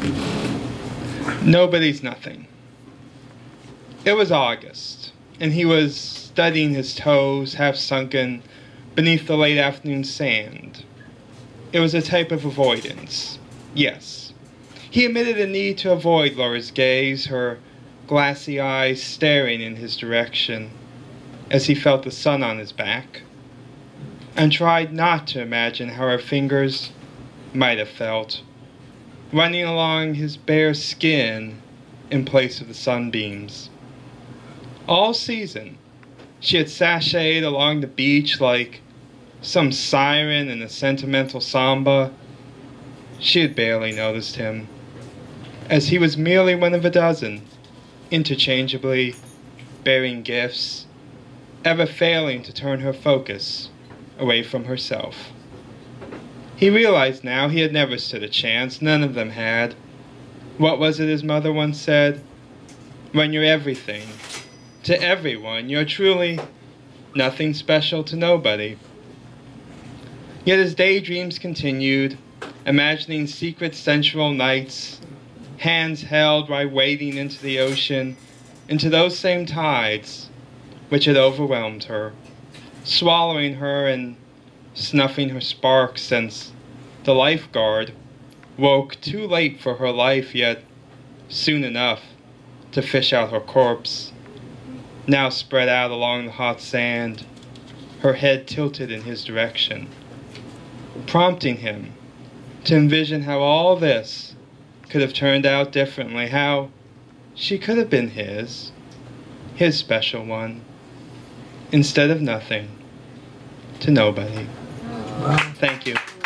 Nobody's nothing. It was August, and he was studying his toes, half sunken beneath the late afternoon sand. It was a type of avoidance. Yes. He admitted a need to avoid Laura's gaze, her glassy eyes staring in his direction, as he felt the sun on his back, and tried not to imagine how her fingers might have felt, running along his bare skin in place of the sunbeams. All season, she had sashayed along the beach like some siren in a sentimental samba. She had barely noticed him, as he was merely one of a dozen, interchangeably bearing gifts, ever failing to turn her focus away from herself. He realized now he had never stood a chance. None of them had. What was it his mother once said? When you're everything to everyone, you're truly nothing special to nobody. Yet his daydreams continued, imagining secret sensual nights, hands held while wading into the ocean, into those same tides which had overwhelmed her, swallowing her and snuffing her sparks, since the lifeguard woke too late for her life, yet soon enough to fish out her corpse, now spread out along the hot sand, her head tilted in his direction, prompting him to envision how all this could have turned out differently, how she could have been his special one, instead of nothing to nobody. Thank you.